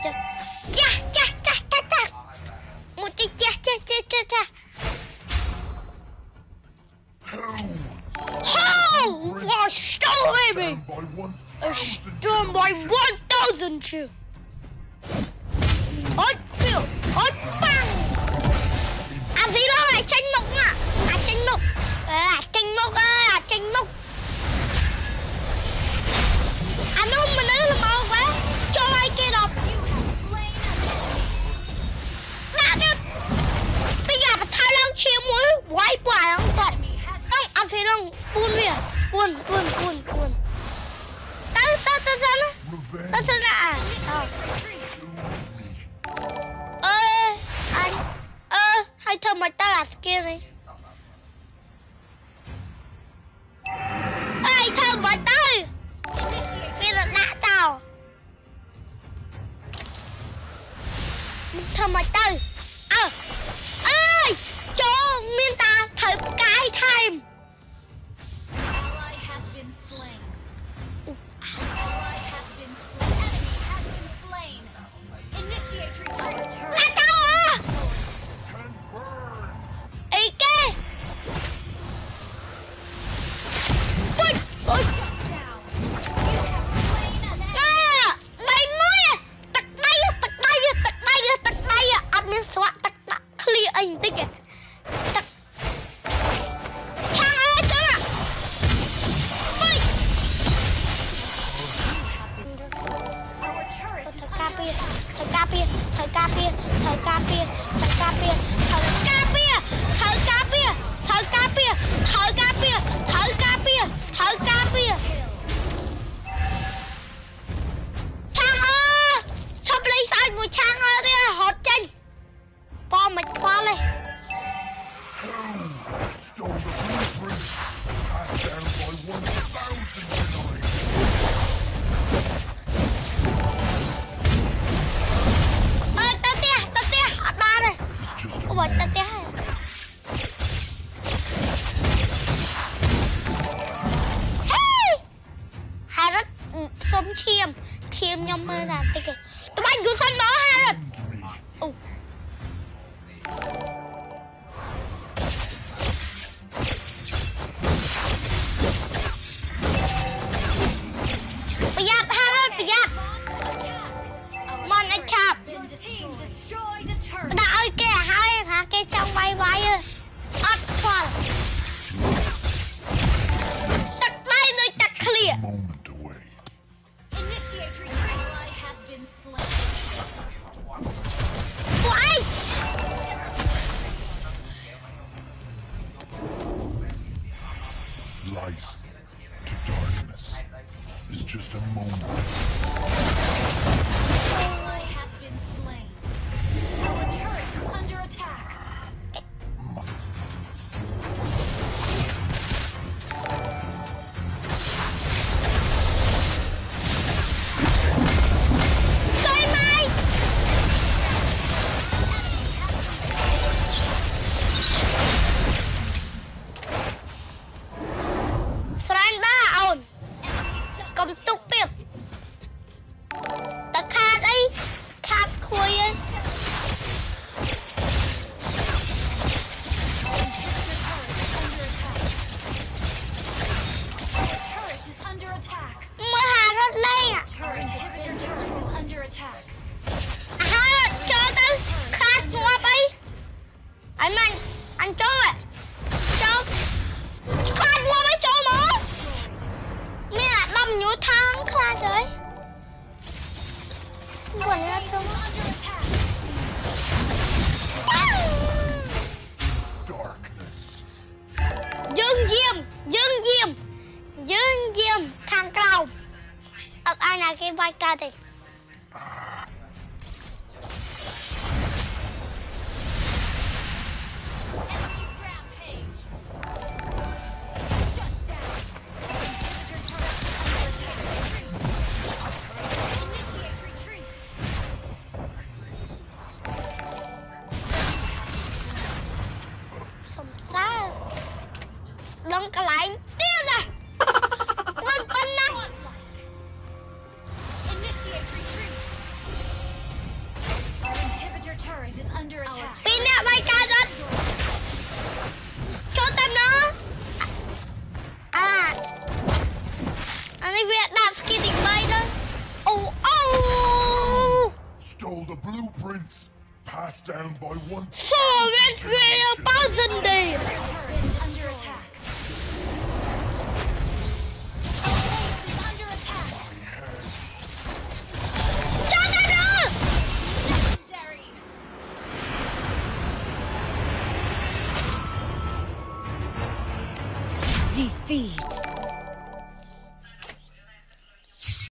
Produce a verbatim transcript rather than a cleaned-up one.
cha cha cha cha cha cha một cha cha cha cha cha cha oh wow stole baby a storm by one thousand chill ôi phiêu ôi bang à gì đó lại tranh mục à à tranh mục à tranh mục à tranh mục anh ôm mình ấy là màu quá cho ai kia đọc ra đi bây giờ phải thay lăng chia mũi quái quả không tội không anh thấy không buồn kìa buồn buồn buồn buồn ta ta ta ta ta ta ta à ơ anh ơ hay thơm mà ta là kia này hay thơm mà ta bây giờ đã sao thầm mà tư ờ ơi cho miên ta thử cái thêm là sao à ý kê ôi ôi xóa tắc tắc clear anh tích kìa tắc thằng ơi chứ à ôi thời ca pia thời ca pia thời ca pia thời ca pia thời ca pia thời ca pia thời ca pia thời ca pia thời ca pia thời ca pia thời ca pia thằng ơi sắp lấy sai một thằng ơi đi hột chân bỏ mạch khóa này ơ tao tia tao tia hạt ba này ôi bật tao tia hay hey hai rất sống chiêm chiêm nhóm mơ là tao kìa tụi bay cứ sân đó hai rất bây giờ hai rồi bây giờ mon anh chạp đã ơi kìa hai hả cái trong bay bay ơi ớt khoan tắt bay nơi tắt clear Why? Light to darkness is just a moment. Ally has been slain. Our turret is under attack. turret is under attack. ปีเนี่ยไม่การรถโชว์เต็มเนาะอ่าอันนี้เวียดนามสกินอีกใบนึงโอ้โอ้ Stole the blueprints. Passed down by one. โซเวียตเรียบ้าจันเดย์ Turret is under attack. Is under attack. จ้าจ้าจ้า Legendary. Defeat.